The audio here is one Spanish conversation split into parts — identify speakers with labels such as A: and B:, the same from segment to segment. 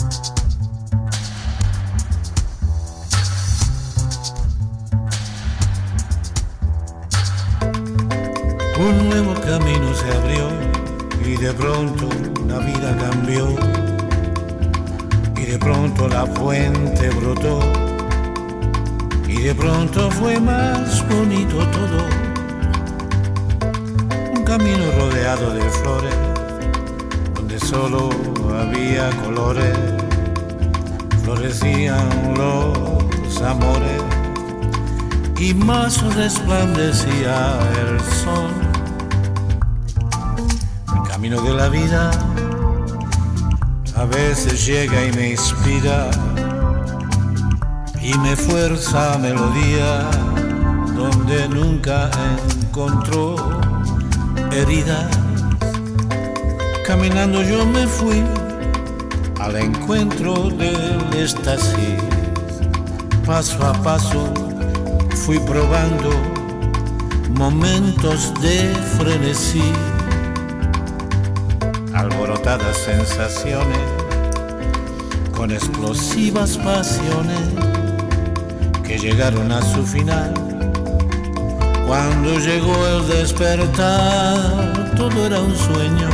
A: Un nuevo camino se abrió y de pronto la vida cambió y de pronto la fuente brotó y de pronto fue más bonito todo. Un camino rodeado de flores donde solo había colores, florecían los amores y más resplandecía el sol. El camino de la vida a veces llega y me inspira y me fuerza melodía donde nunca encontró heridas. Caminando yo me fui al encuentro del éxtasis, paso a paso fui probando momentos de frenesí, alborotadas sensaciones con explosivas pasiones que llegaron a su final. Cuando llegó el despertar, todo era un sueño.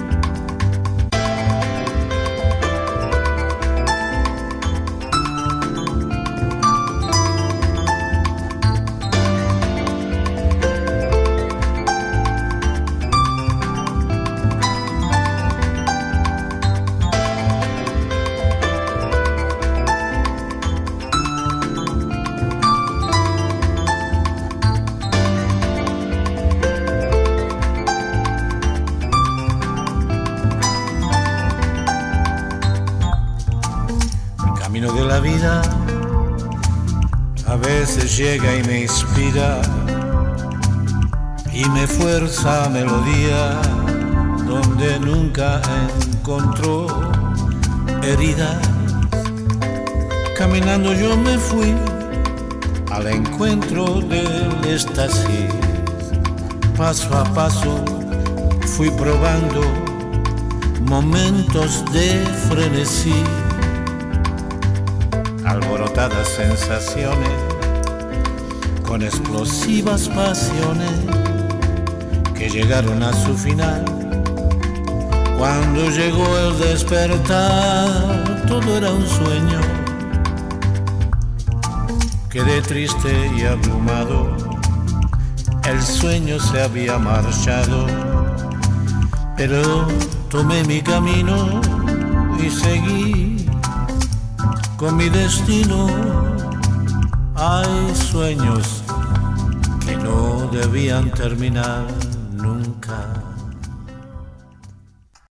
A: El camino de la vida a veces llega y me inspira y me fuerza melodía donde nunca encontró heridas. Caminando yo me fui al encuentro del éxtasis, paso a paso fui probando momentos de frenesí, alborotadas sensaciones con explosivas pasiones que llegaron a su final. Cuando llegó el despertar, todo era un sueño. Quedé triste y abrumado, el sueño se había marchado, pero tomé mi camino y seguí con mi destino. Hay sueños que no debían terminar nunca.